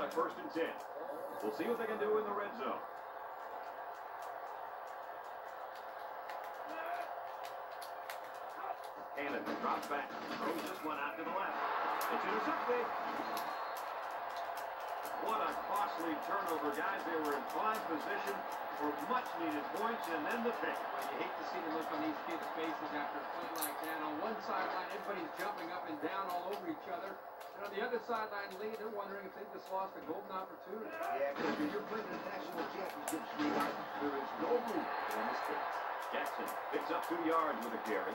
got a 1st and 10. We'll see what they can do in the red zone. Ncaa drops back, throws this one out to the left. It's intercepted. What a costly turnover, guys. They were in prime position for much-needed points, and then the pick. Well, you hate to see the look on these kids' faces after a play like that. On one sideline, everybody's jumping up and down all over each other. And on the other sideline, Lee, they're wondering if they just lost a golden opportunity. Yeah, because when you're playing a national championship, sweetheart, there is no room for mistakes. Jackson picks up 2 yards with a carry.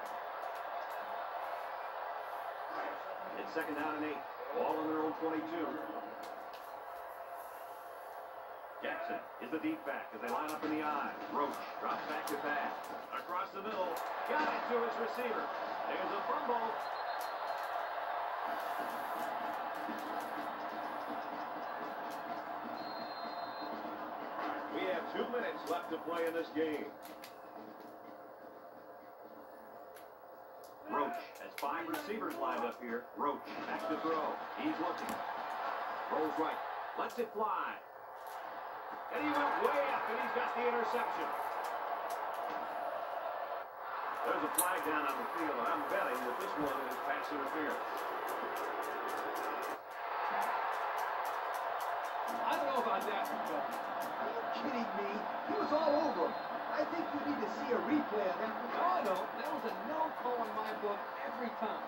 It's 2nd down and 8. Ball on their own 22. Jackson is the deep back as they line up in the I. Roach drops back to pass. Across the middle. Got it to his receiver. There's a fumble. We have 2 minutes left to play in this game. Roach has 5 receivers lined up here. Roach back to throw. He's looking. Rolls right. Lets it fly. And he went way up, and he's got the interception. There's a flag down on the field, and I'm betting that this one is pass interference. I don't know about that. Are you kidding me? He was all over him. I think you need to see a replay of that. No, I don't. That was a no call in my book every time.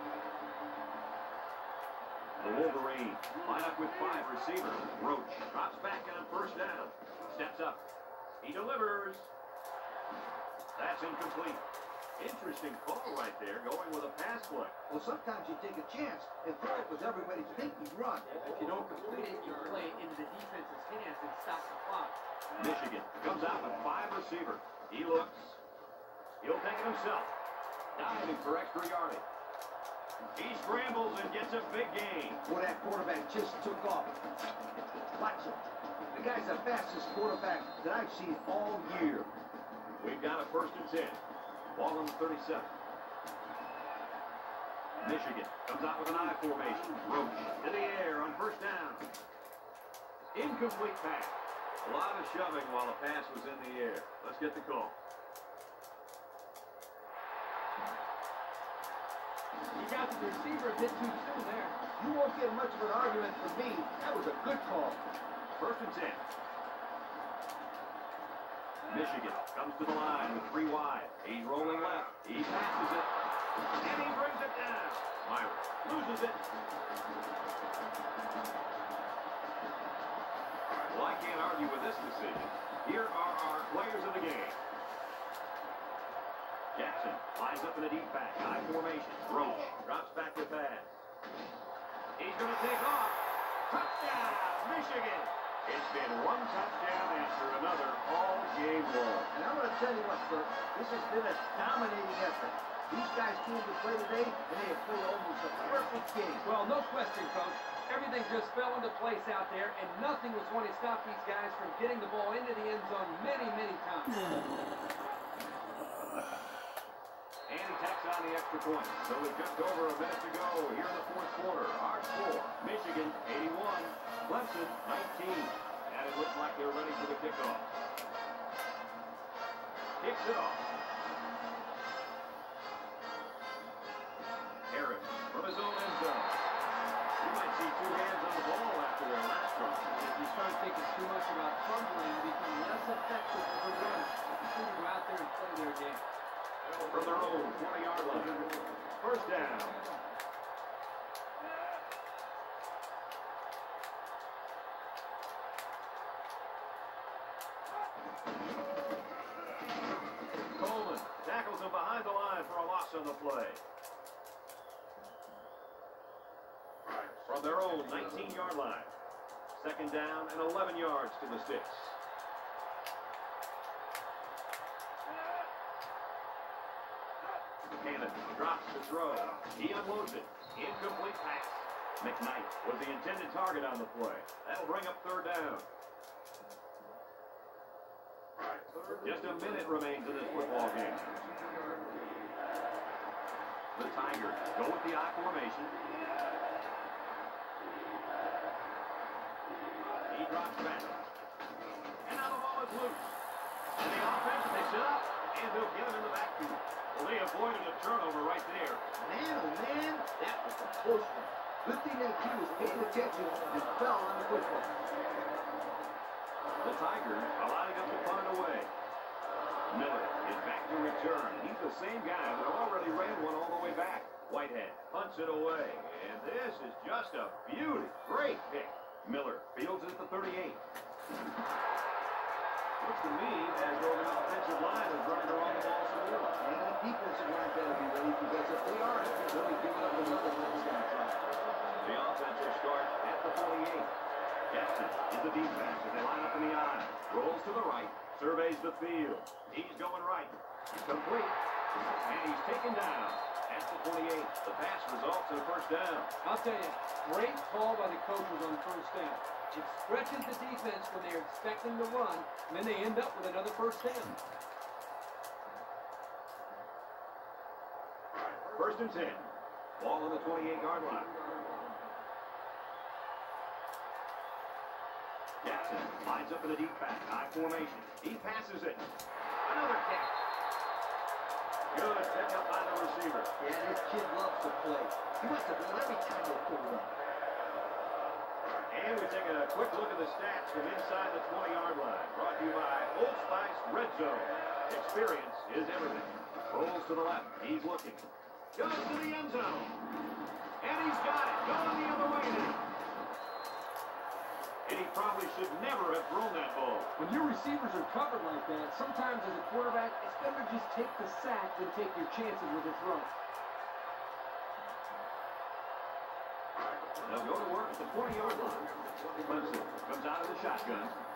The Wolverines line up with 5 receivers. Roach drops back on 1st down. Steps up. He delivers. That's incomplete. Interesting call right there, going with a pass play. Well, sometimes you take a chance and throw it with everybody's thinking run. If you don't complete it, you play it into the defense's hands and stop the clock. Michigan comes out with 5 receivers. He looks. He'll take it himself. Diving for extra yardage. He scrambles and gets a big gain. Well, that quarterback just took off. Watch him. The guy's the fastest quarterback that I've seen all year. We've got a 1st and 10. Ball on the 37. Michigan comes out with an I formation. Roach in the air on 1st down. Incomplete pass. A lot of shoving while the pass was in the air. Let's get the call. You got the receiver a bit too soon there. You won't get much of an argument from me. That was a good call. 1st and 10. Michigan comes to the line with 3 wide. He's rolling left. He passes it. And he brings it down. Myron loses it. Well, I can't argue with this decision. Here are our players of the game. Jackson lines up in a deep back. I formation. Roach drops back to pass. He's going to take off. Touchdown, Michigan. It's been one touchdown after another all game long. And I'm going to tell you what, Bert, this has been a dominating effort. These guys came to play today, and they have played almost a perfect game. Well, no question, Coach. Everything just fell into place out there, and nothing was going to stop these guys from getting the ball into the end zone many, many times. And he tacks on the extra point. So with just over a minute to go here in the 4th quarter, our score, Michigan 81, Clemson 19. And it looks like they're ready for the kickoff. Kicks it off. Harris from his own end zone. You might see 2 hands on the ball after their last run. If you start thinking too much about fumbling, you become less effective as a runner. You go out there and play their game. From their own 20-yard line. 1st down. Coleman tackles him behind the line for a loss on the play. From their own 19-yard line. 2nd down and 11 yards to the sticks. Ncaa drops the throw. He unloads it. Incomplete pass. McKnight was the intended target on the play. That'll bring up 3rd down. Just a minute remains in this football game. The Tigers go with the I formation. drops back. And now the ball is loose. And the offense picks it up, and they'll get him in the backfield. Well, they avoided a turnover right there. Man, oh man, that was a close one. Good thing Ncaa was paying attention and fell on the football. The Tigers are lining up to punt it away. Miller is back to return. He's the same guy that already ran one all the way back. Whitehead punts it away. And this is just a beauty. Great pick. Miller fields it at the 38. Looks to me as though the offensive line is running around the ball some more. And the defensive line better be ready because if they aren't, they'll be giving up another touchdown try. The offense will start at the 48. Jackson is the defense as they line up in the I. Rolls to the right. Surveys the field. He's going right. Complete. And he's taken down at the 28. The pass results in a first down. I'll tell you, great call by the coaches on first down. It stretches the defense when they're expecting to run, and then they end up with another first down. First and 10. Ball on the 28-yard line. Jackson lines up in the deep back. I formation. He passes it. Another catch. Good pickup by the receiver. Yeah, this kid loves to play. He must have run every time they pulled up. And we take a quick look at the stats from inside the 20-yard line. Brought to you by Old Spice Red Zone. Experience is everything. Rolls to the left. He's looking. Goes to the end zone. And he's got it. Going the other way now. And he probably should never have thrown that ball. When your receivers are covered like that, sometimes as a quarterback, it's better to just take the sack than take your chances with a throw. They'll go to work at the 20-yard line. Clemson comes out of the shotgun.